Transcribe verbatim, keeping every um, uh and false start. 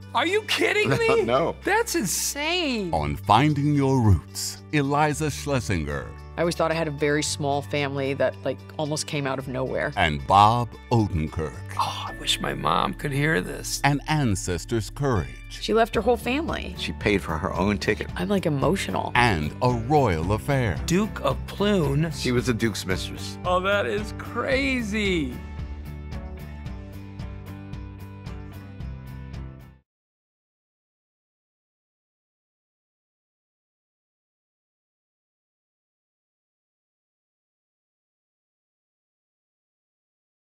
Are you kidding me? No. That's insane. On Finding Your Roots, Iliza Shlesinger. I always thought I had a very small family that, like, almost came out of nowhere. And Bob Odenkirk. Oh, I wish my mom could hear this. An ancestor's courage. She left her whole family. She paid for her own ticket. I'm, like, emotional. And a royal affair. Duke of Plune. She was the Duke's mistress. Oh, that is crazy.